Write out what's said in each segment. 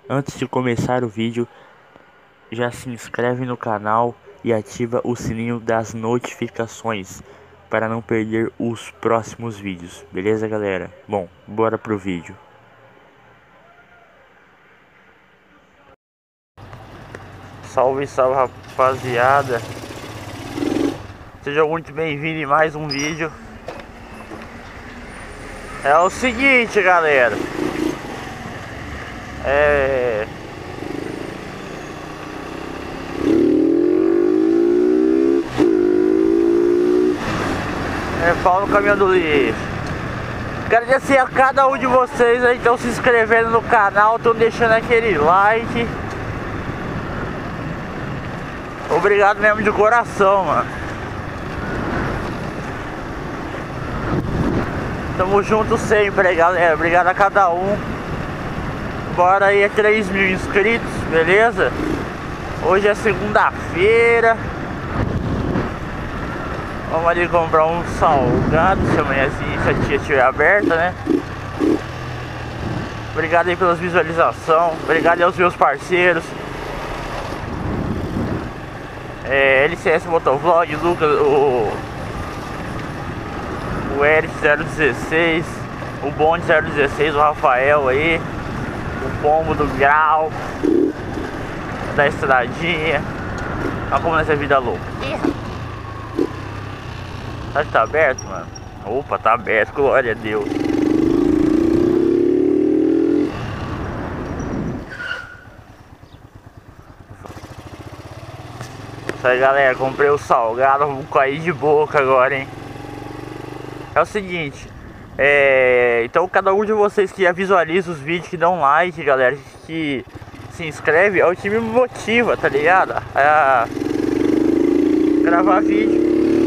Antes de começar o vídeo, já se inscreve no canal e ativa o sininho das notificações para não perder os próximos vídeos, beleza, galera? Bom, bora pro vídeo. Salve, salve, rapaziada. Sejam muito bem-vindos em mais um vídeo. É o seguinte, galera. Paulo Caminhão do Lixo. Quero agradecer a cada um de vocês aí que estão se inscrevendo no canal, estão deixando aquele like. Obrigado mesmo de coração, mano. Tamo junto sempre, galera. Obrigado a cada um. Bora aí, 3.000 inscritos, beleza? Hoje é segunda-feira. Vamos ali comprar um salgado, se amanhã se a tia estiver aberta, né? Obrigado aí pelas visualizações. Obrigado aí aos meus parceiros. LCS Motovlog, Lucas, o Eric 016, o Bonde 016, o Rafael aí, o Pombo do Grau, da Estradinha. Olha como nessa vida louca. Será que tá aberto, mano? Opa, tá aberto, glória a Deus. Isso aí, galera, comprei o salgado, vou cair de boca agora, hein. É o seguinte, então cada um de vocês que já visualiza os vídeos, que dão like, galera, que se inscreve, é o que me motiva, tá ligado? A gravar vídeo.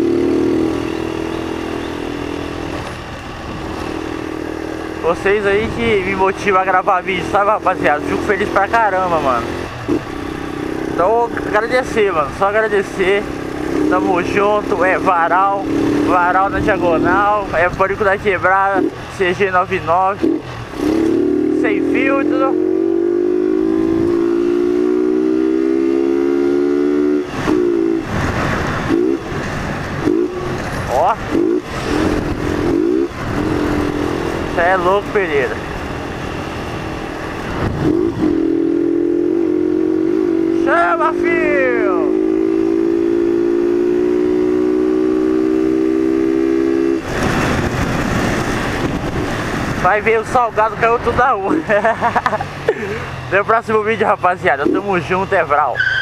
Vocês aí que me motivam a gravar vídeo, sabe, rapaziada? Fico feliz pra caramba, mano. Então, agradecer, mano, só agradecer. Tamo junto, Varal na diagonal, Pânico da Quebrada, CG99, sem filtro. Ó, cê é louco, Pereira. Chama, filho! Vai ver o salgado caiu tudo da rua. Até o próximo vídeo, rapaziada. Tamo junto, Vral.